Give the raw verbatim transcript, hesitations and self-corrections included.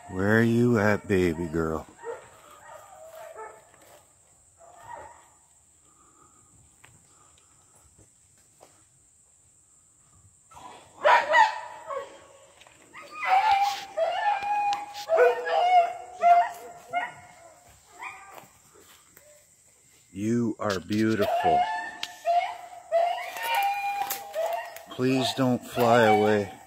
Where are you at, baby girl? You are beautiful. Please don't fly away.